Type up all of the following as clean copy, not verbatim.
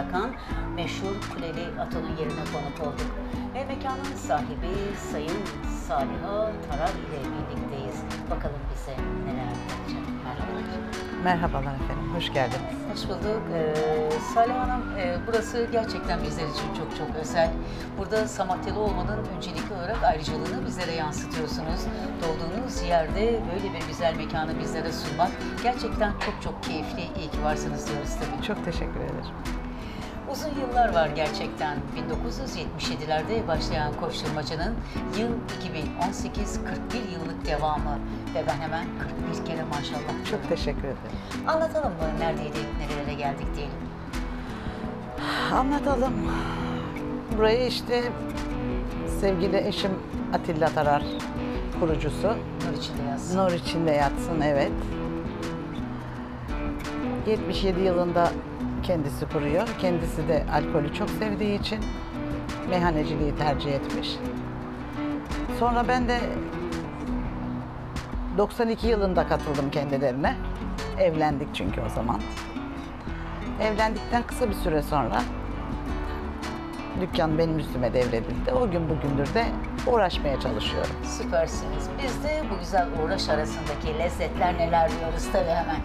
bırakan meşhur Kuleli Ato'nun yerine konuk olduk. Ve mekanın sahibi Sayın Saliha Tarar ile birlikteyiz. Bakalım bize neler yapacak. Merhabalar. Merhabalar efendim, hoş geldiniz. Hoş bulduk. Saliha Hanım, burası gerçekten bizler için çok özel. Burada Samatyalı olmanın öncelikli olarak ayrıcalığını bizlere yansıtıyorsunuz. Doğduğunuz yerde böyle bir güzel mekanı bizlere sunmak gerçekten çok keyifli. İyi ki varsınız diyoruz tabii. Çok teşekkür ederim. Uzun yıllar var gerçekten. 1977'lerde başlayan koşturmacanın yıl 2018 41 yıllık devamı ve ben hemen 41 kere maşallah. Çok teşekkür ederim. Anlatalım mı neredeydik, nerelere geldik diyelim. Anlatalım. Burayı işte sevgili eşim Atilla Tarar, kurucusu. Nur içinde yazsın. Nur içinde yatsın, evet. 77 yılında kendisi kuruyor. Kendisi de alkolü çok sevdiği için meyhaneciliği tercih etmiş. Sonra ben de 92 yılında katıldım kendilerine. Evlendik çünkü o zaman. Evlendikten kısa bir süre sonra dükkan benim üstüme devredildi. O gün bugündür de uğraşmaya çalışıyorum. Süpersiniz. Biz de bu güzel uğraş arasındaki lezzetler neler diyoruz tabii hemen.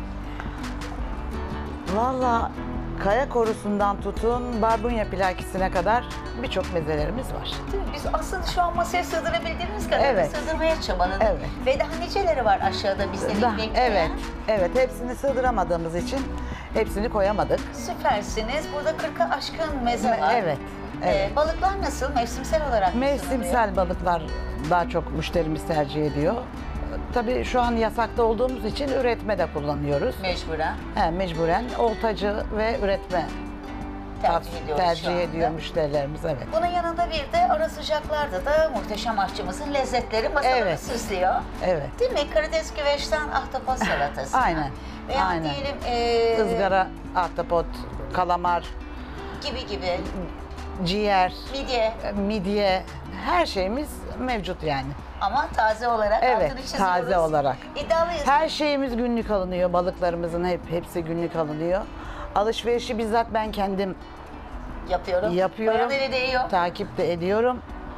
Vallahi kaya korusundan tutun barbunya pilakisine kadar birçok mezelerimiz var. Değil mi? Biz aslında şu an masaya sığdırabildiğimiz kadar Evet. sığdırmaya çabaladık. Evet. Ve daha niceleri var aşağıda bizleri bekleyen. Evet, hepsini sığdıramadığımız için hepsini koyamadık. Süpersiniz. Burada 40'a aşkın meze var. Evet, evet. Balıklar nasıl? Mevsimsel olarak mı sunuluyor? Mevsimsel balıklar daha çok müşterimiz tercih ediyor. Tabii şu an yasakta olduğumuz için üretme de kullanıyoruz. Mecburen. Mecburen oltacı ve üretme tercih ediyor müşterilerimiz, evet. Bunun yanında bir de ara sıcaklarda da muhteşem aşçımızın lezzetleri masaları Evet. süslüyor. Evet. Değil mi? Karides güveçten ahtapot salatası. Aynen. Veya Aynen. diyelim Izgara, ahtapot, kalamar, gibi ciğer, midye. her şeyimiz mevcut yani. Ama taze olarak Evet, altını çiziyoruz. taze olarak. İddialıyız. Her şeyimiz günlük alınıyor. Balıklarımızın hepsi günlük alınıyor. Alışverişi bizzat ben kendim yapıyorum. yapıyorum. Bayan eli değiyor. Takip de ediyorum.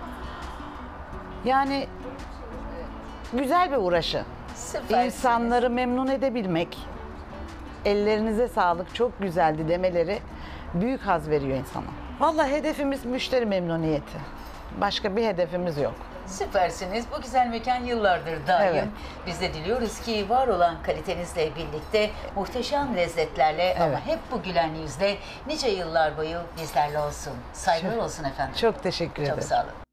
Yani güzel bir uğraşı. Süpersiniz. İnsanları memnun edebilmek, ellerinize sağlık, çok güzeldi demeleri büyük haz veriyor insana. Vallahi hedefimiz müşteri memnuniyeti. Başka bir hedefimiz yok. Süpersiniz. Bu güzel mekan yıllardır daim. Evet. Biz de diliyoruz ki var olan kalitenizle birlikte muhteşem lezzetlerle ama hep bu gülen yüzle nice yıllar boyu bizlerle olsun. Saygılar olsun efendim. Çok teşekkür ederim. Çok sağ olun.